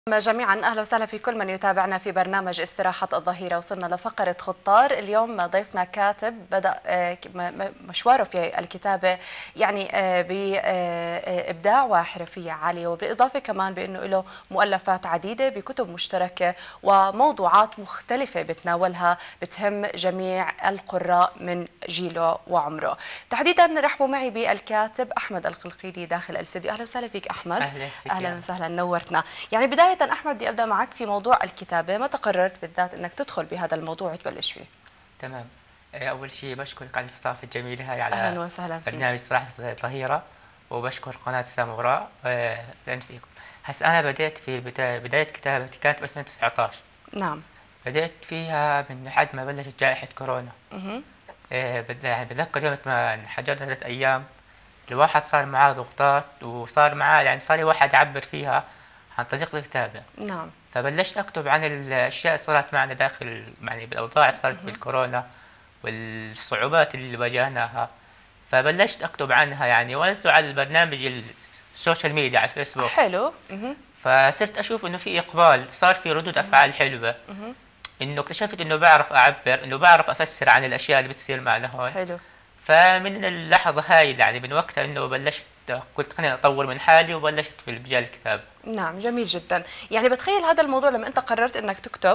جميعا اهلا وسهلا في كل من يتابعنا في برنامج استراحة الظهيرة. وصلنا لفقرة خطار. اليوم ضيفنا كاتب بدأ مشواره في الكتابة يعني بإبداع وحرفية عالية، وبالإضافة كمان بأنه له مؤلفات عديدة بكتب مشتركة وموضوعات مختلفة بتناولها بتهم جميع القراء من جيله وعمره. تحديدا رحبوا معي بالكاتب أحمد القلقيلي داخل الاستديو. أهلا وسهلا فيك أحمد. أهلا وسهلا، نورتنا. يعني بداية أحمد بدي أبدأ معك في موضوع الكتابة، متى قررت بالذات أنك تدخل بهذا الموضوع وتبلش فيه؟ تمام. أول شيء بشكرك على الاستضافة الجميلة هاي على أهلا وسهلا فيك. برنامج استراحة الظهيرة، وبشكر قناة ساموراء لأن فيكم. هسه أنا بديت في بداية كتابتي كانت ب 2019. نعم. بديت فيها من لحد ما بلشت جائحة كورونا. بتذكر يوم ما انحجرنا 3 أيام الواحد صار معاه ضغوطات، وصار معاه يعني صار واحد يعبر فيها عن طريق الكتابة. نعم. فبلشت أكتب عن الأشياء اللي صارت معنا داخل يعني بالأوضاع اللي صارت بالكورونا والصعوبات اللي واجهناها. فبلشت أكتب عنها يعني وأنزله على البرنامج السوشيال ميديا على الفيسبوك. حلو. فصرت أشوف إنه في إقبال، صار في ردود أفعال حلوة. إنه اكتشفت إنه بعرف أعبر، إنه بعرف أفسر عن الأشياء اللي بتصير معنا هون. حلو. فمن اللحظة هاي يعني من وقتها إنه بلشت قلت خليني أطور من حالي وبلشت في مجال الكتابة. نعم، جميل جدا. يعني بتخيل هذا الموضوع لما أنت قررت أنك تكتب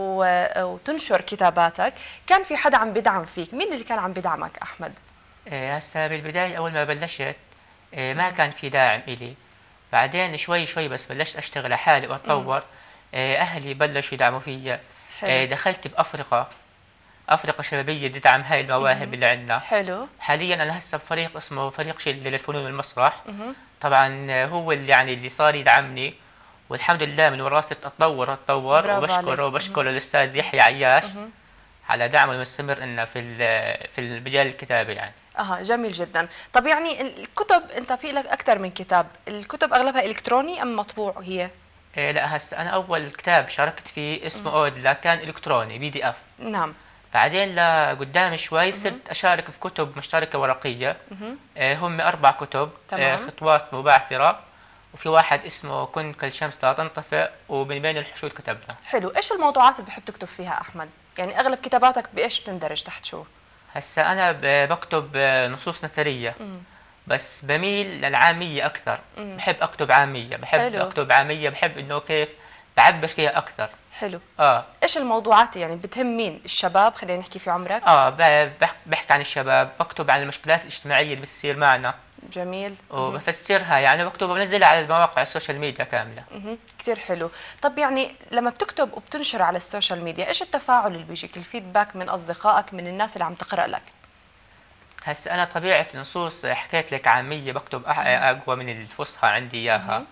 وتنشر كتاباتك، كان في حدا عم بدعم فيك؟ مين اللي كان عم بدعمك أحمد؟ هسه بالبداية أول ما بلشت ما كان في داعم إلي. بعدين شوي شوي بس بلشت أشتغل على حالي وأتطور. أهلي بلشوا يدعموا فيا. دخلت بأفرقة شبابية تدعم هاي المواهب اللي عندنا. حلو. حاليا أنا هسه بفريق اسمه فريق شلة للفنون والمسرح. طبعا هو اللي يعني اللي صار يدعمني، والحمد لله من وراه صرت أتطور وبشكر الأستاذ يحيى عياش على دعمه المستمر لنا في مجال الكتابة يعني. جميل جدا. طب يعني الكتب انت في لك اكثر من كتاب، الكتب اغلبها الكتروني ام مطبوع هي؟ لا هسه انا اول كتاب شاركت فيه اسمه اودلا كان الكتروني PDF. نعم. بعدين لقدام شوي صرت اشارك في كتب مشتركة ورقية. هم 4 كتب. خطوات مبعثرة، وفي واحد اسمه كن كالشمس لا تنطفئ، ومن بين الحشود كتبنا. حلو. ايش الموضوعات اللي بحب تكتب فيها احمد؟ يعني اغلب كتاباتك بايش بتندرج تحت شو؟ هسه انا بكتب نصوص نثرية. بس بميل للعامية أكثر. بحب أكتب عامية، أكتب عامية، بحب إنه كيف بعبر فيها أكثر. حلو. إيش الموضوعات يعني بتهم مين؟ الشباب، خلينا نحكي في عمرك؟ بحكي عن الشباب، بكتب عن المشكلات الاجتماعية اللي بتصير معنا. جميل. وبفسرها يعني بكتب وبنزلها على المواقع السوشيال ميديا كاملة. كثير حلو. طب يعني لما بتكتب وبتنشر على السوشيال ميديا، إيش التفاعل اللي بيجيك، الفيدباك من أصدقائك، من الناس اللي عم تقرأ لك؟ هسه أنا طبيعة النصوص حكيت لك عامية، بكتب أقوى من الفصحى عندي إياها.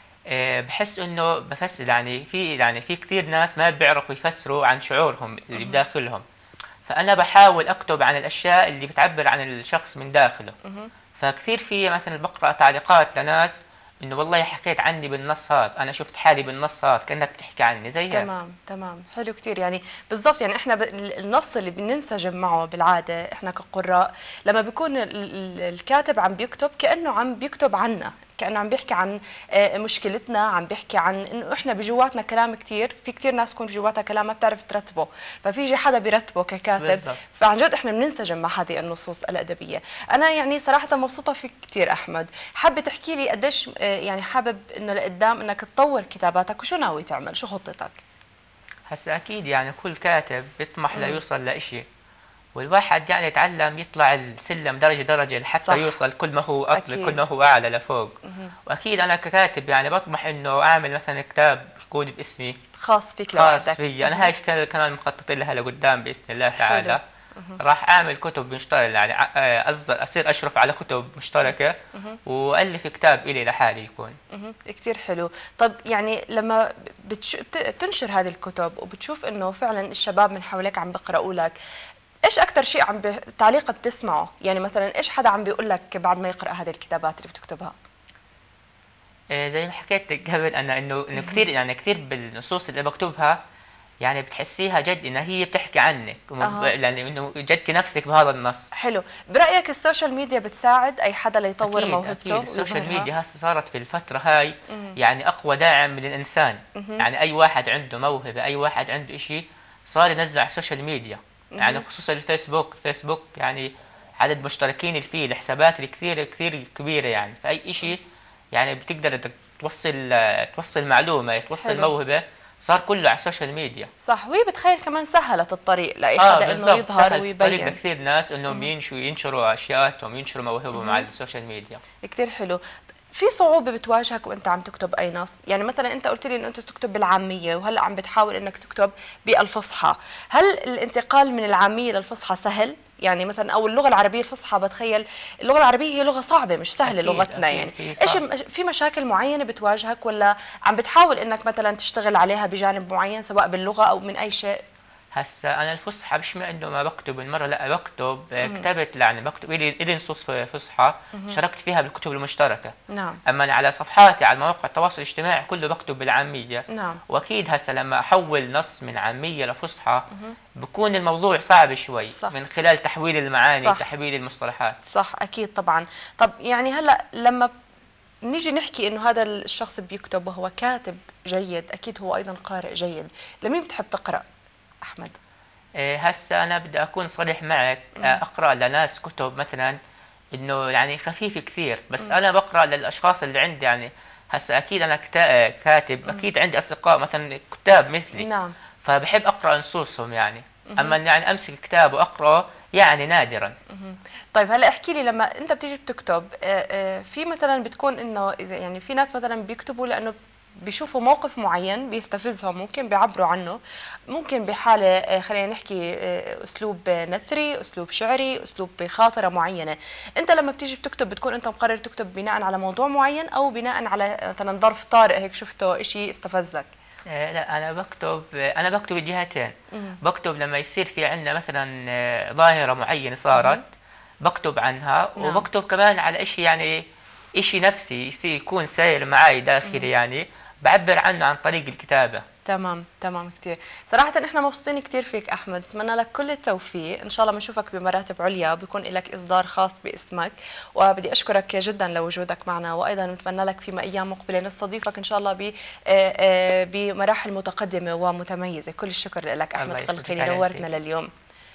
بحس إنه بفسر يعني في كثير ناس ما بيعرفوا يفسروا عن شعورهم اللي بداخلهم. فأنا بحاول أكتب عن الأشياء اللي بتعبر عن الشخص من داخله. فكثير في مثلا بقرأ تعليقات لناس إنه والله حكيت عني بالنص هذا، أنا شفت حالي بالنص هذا كأنك بتحكي عني زي هيك. تمام. حلو كثير. يعني بالضبط، يعني احنا النص اللي بننسجم معه بالعاده احنا كقراء لما بيكون الكاتب عم بيكتب كأنه عم بيكتب عنا، كأنه عم بيحكي عن مشكلتنا، عم بيحكي عن انه احنا بجواتنا كلام كثير، في كثير ناس يكون بجواتها كلام ما بتعرف ترتبه، ففيجي حدا بيرتبه ككاتب بالزبط. فعن جد احنا بننسجم مع هذه النصوص الأدبية. انا يعني صراحة مبسوطة فيك كثير أحمد. حابة تحكي لي قديش يعني حابب انه لقدام انك تطور كتاباتك، وشو ناوي تعمل، شو خطتك؟ هسا اكيد يعني كل كاتب بيطمح ليوصل لإشي، والواحد يعني يتعلم يطلع السلم درجة درجة لحتى صح. يوصل كل ما هو أطلق، كل ما هو أعلى لفوق. وأكيد أنا ككاتب يعني بطمح إنه أعمل مثلا كتاب يكون باسمي، خاص فيك لوحدك. خاص فيي أنا. هاي كمان مخطط لها لقدام بإذن الله تعالى. راح أعمل كتب مشتركة، يعني أصير أشرف على كتب مشتركة وألف كتاب إلي لحالي يكون. كثير حلو. طب يعني لما بتنشر هذه الكتب وبتشوف إنه فعلا الشباب من حولك عم بيقرأوا لك، ايش اكثر شيء تعليق بتسمعه؟ يعني مثلا ايش حدا عم بيقول لك بعد ما يقرا هذه الكتابات اللي بتكتبها؟ زي ما حكيت لك قبل انا انه كثير يعني كثير بالنصوص اللي بكتبها يعني بتحسيها جد انها هي بتحكي عنك، لان انه جدتي نفسك بهذا النص. حلو. برايك السوشيال ميديا بتساعد اي حدا ليطور أكيد موهبته؟ أكيد السوشيال ميديا هسه صارت في الفترة هاي يعني أقوى داعم للإنسان. يعني أي واحد عنده موهبة، أي واحد عنده إشي صار ينزله على السوشيال ميديا. يعني خصوصا الفيسبوك يعني عدد مشتركين اللي فيه، الحسابات الكثير كثير كبيرة، يعني فأي إشي يعني بتقدر توصل معلومة، توصل موهبة، صار كله على السوشيال ميديا. صح. وهي بتخيل كمان سهلت الطريق لاي حدا انه يظهر ويبين. الطريق لكثير ناس انهم ينشروا اشياءاتهم، ينشروا موهبهم على السوشيال ميديا. كثير حلو. في صعوبة بتواجهك وانت عم تكتب اي نص؟ يعني مثلا انت قلت لي انه انت تكتب بالعامية وهلا عم بتحاول انك تكتب بالفصحى، هل الانتقال من العامية للفصحى سهل؟ يعني مثلا او اللغة العربية الفصحى، بتخيل اللغة العربية هي لغة صعبة مش سهلة لغتنا. يعني ايش في مشاكل معينة بتواجهك، ولا عم بتحاول انك مثلا تشتغل عليها بجانب معين سواء باللغة او من اي شيء؟ هسا انا الفصحى مش انه ما بكتب المره، لا بكتب. كتبت يعني بكتب لي نصوص فصحى شاركت فيها بالكتب المشتركه. نعم. اما على صفحاتي على مواقع التواصل الاجتماعي كله بكتب بالعاميه. نعم. واكيد هسا لما احول نص من عاميه لفصحى بكون الموضوع صعب شوي. صح. من خلال تحويل المعاني. صح. تحويل المصطلحات. صح اكيد طبعا. طب يعني هلا لما نيجي نحكي انه هذا الشخص بيكتب وهو كاتب جيد، اكيد هو ايضا قارئ جيد، لمين بتحب تقرا أحمد؟ هسا أنا بدي أكون صريح معك. أقرأ لناس كتب مثلا إنه يعني خفيف كثير، بس أنا بقرأ للأشخاص اللي عندي. يعني هسا أكيد أنا كاتب، أكيد عندي أصدقاء مثلا كتاب مثلي. نعم. فبحب أقرأ نصوصهم يعني. أما يعني أمسك كتاب وأقرأه يعني نادرا. طيب هلا احكي لي، لما أنت بتيجي بتكتب في مثلا بتكون إنه إذا يعني في ناس مثلا بيكتبوا لأنه بيشوفوا موقف معين بيستفزهم، ممكن بيعبروا عنه، ممكن بحالة خلينا نحكي أسلوب نثري، أسلوب شعري، أسلوب بخاطرة معينة. أنت لما بتيجي بتكتب بتكون أنت مقرر تكتب بناء على موضوع معين أو بناء على مثلا ظرف طارئ هيك شفته إشي استفزك؟ لا أنا بكتب الجهتين. بكتب لما يصير في عندنا مثلا ظاهرة معينة صارت بكتب عنها. نعم. وبكتب كمان على إشي يعني إشي نفسي يكون سائل معي داخلي، يعني بعبر عنه عن طريق الكتابة. تمام تمام كثير. صراحة احنا مبسوطين كثير فيك أحمد، بتمنى لك كل التوفيق، إن شاء الله بنشوفك بمراتب عليا وبيكون لك إصدار خاص باسمك، وبدي أشكرك جدا لوجودك معنا، وأيضا بتمنى لك فيما أيام مقبلة نستضيفك إن شاء الله بمراحل متقدمة ومتميزة. كل الشكر لك أحمد قلقيلي، نورتنا لليوم.